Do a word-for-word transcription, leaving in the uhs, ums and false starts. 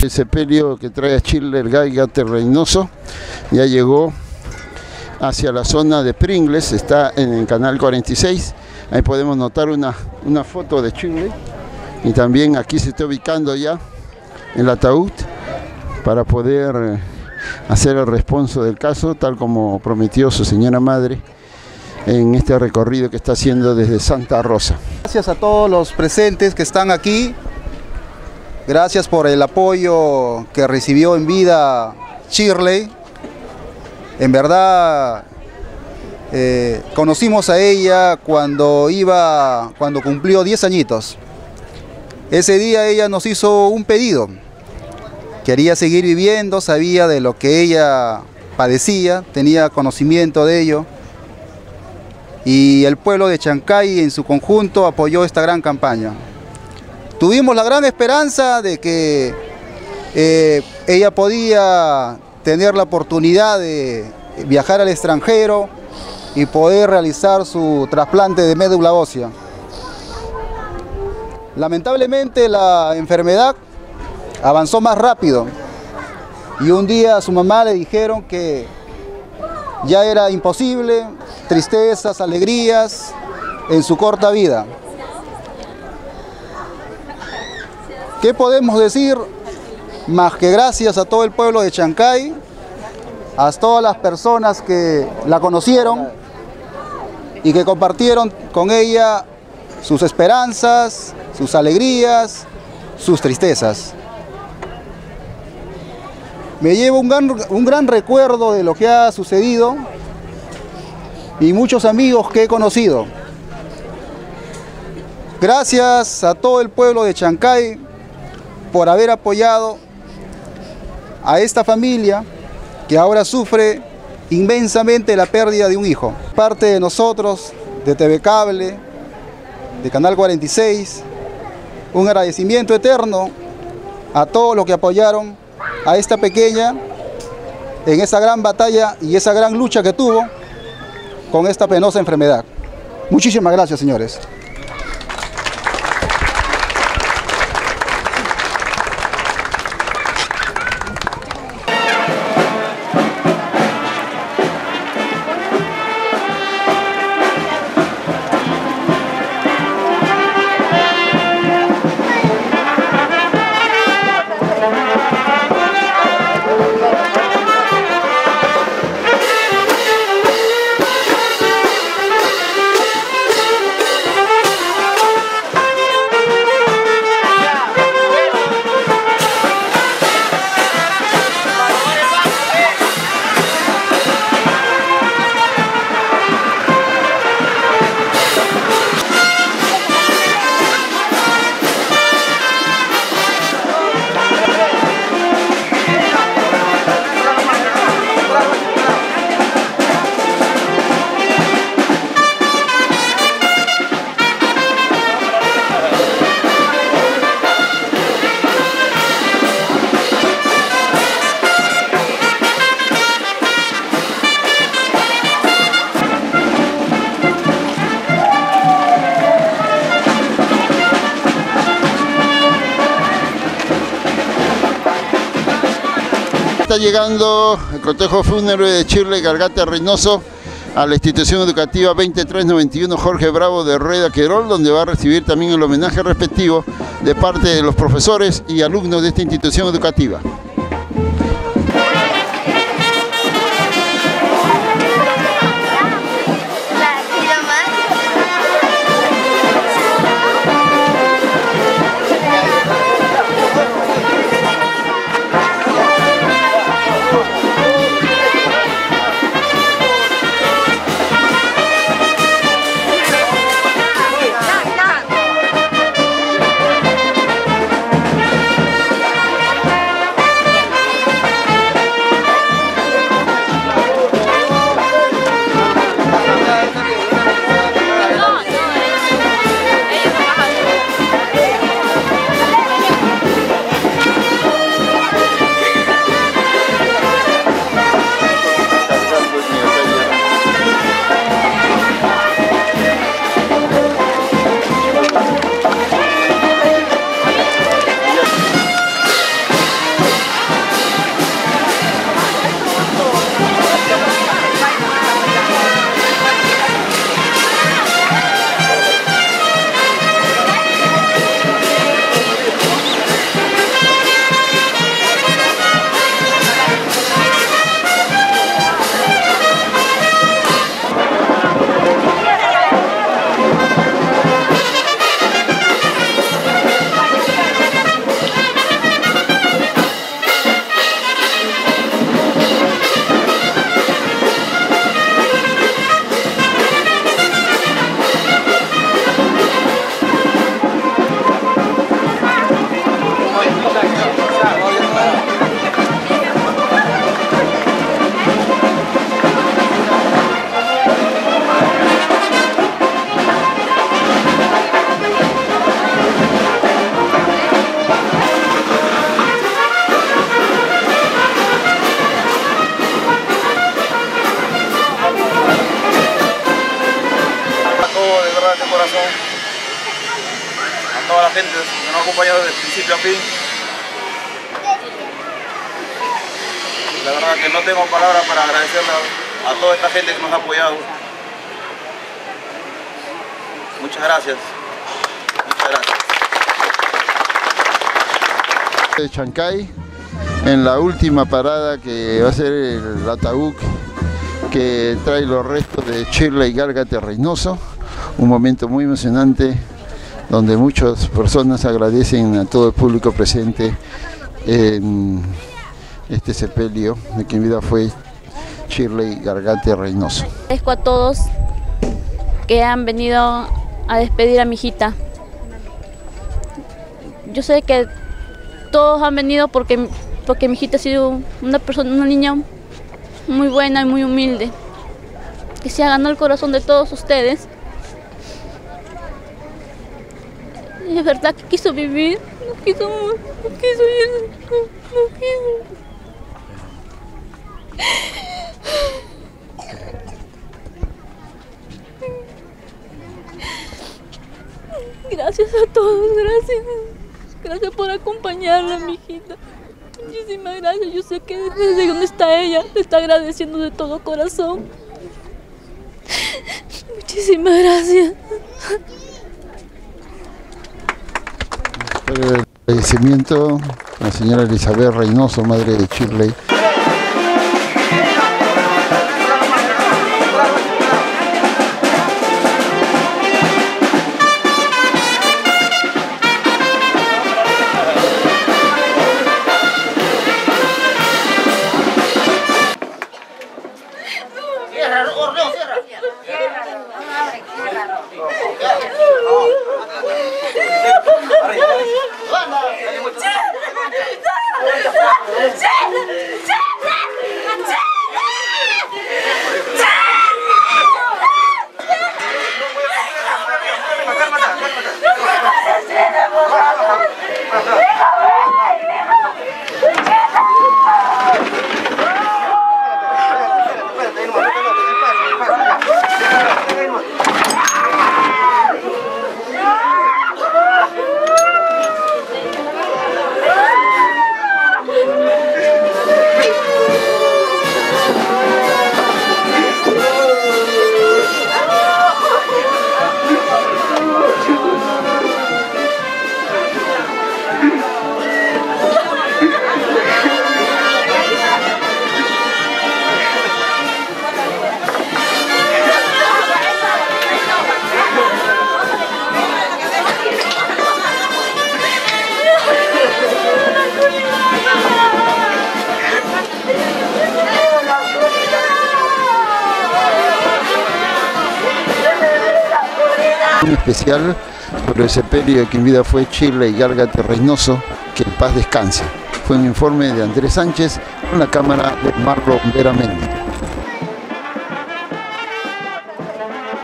El sepelio que trae a Chile el Gálgate Reynoso ya llegó hacia la zona de Pringles, está en el canal cuarenta y seis. Ahí podemos notar una, una foto de Chile, y también aquí se está ubicando ya el ataúd para poder hacer el responso del caso, tal como prometió su señora madre en este recorrido que está haciendo desde Santa Rosa. Gracias a todos los presentes que están aquí. Gracias por el apoyo que recibió en vida Shirley. En verdad, eh, conocimos a ella cuando iba, cuando cumplió diez añitos. Ese día ella nos hizo un pedido. Quería seguir viviendo, sabía de lo que ella padecía, tenía conocimiento de ello. Y el pueblo de Chancay en su conjunto apoyó esta gran campaña. Tuvimos la gran esperanza de que eh, ella podía tener la oportunidad de viajar al extranjero y poder realizar su trasplante de médula ósea. Lamentablemente la enfermedad avanzó más rápido y un día a su mamá le dijeron que ya era imposible, tristezas, alegrías en su corta vida. ¿Qué podemos decir? Más que gracias a todo el pueblo de Chancay, a todas las personas que la conocieron y que compartieron con ella sus esperanzas, sus alegrías, sus tristezas. Me llevo un gran, un gran recuerdo de lo que ha sucedido y muchos amigos que he conocido. Gracias a todo el pueblo de Chancay por haber apoyado a esta familia que ahora sufre inmensamente la pérdida de un hijo. Parte de nosotros, de T V Cable, de Canal cuarenta y seis, un agradecimiento eterno a todos los que apoyaron a esta pequeña en esa gran batalla y esa gran lucha que tuvo con esta penosa enfermedad. Muchísimas gracias, señores. Está llegando el cortejo fúnebre de Shirley Gálgate Reynoso a la institución educativa veintitrés noventa y uno Jorge Bravo de Rueda Querol, donde va a recibir también el homenaje respectivo de parte de los profesores y alumnos de esta institución educativa. toda la gente que nos ha acompañado desde principio a fin. La verdad que no tengo palabras para agradecerle a, a toda esta gente que nos ha apoyado. Muchas gracias. Muchas gracias. De Chancay, en la última parada que va a ser el ataúd que trae los restos de Shirley Gárgate Reynoso, un momento muy emocionante donde muchas personas agradecen a todo el público presente en este sepelio de quien vida fue Shirley Gárgate Reynoso. Agradezco a todos que han venido a despedir a mi hijita. Yo sé que todos han venido porque, porque mi hijita ha sido una persona, una niña muy buena y muy humilde, que se ha ganado el corazón de todos ustedes. Y es verdad que quiso vivir, no quiso, no quiso ir, no, no quiso. Gracias a todos, gracias. Gracias por acompañarla, mi hijita. Muchísimas gracias. Yo sé que desde donde está ella, te está agradeciendo de todo corazón. Muchísimas gracias. El agradecimiento a la señora Elizabeth Reynoso, madre de Shirley. Un especial sobre el sepelio de quien vida fue Shirley Gárgate Reynoso, que en paz descanse. Fue un informe de Andrés Sánchez con la cámara de Marlon Veramendi.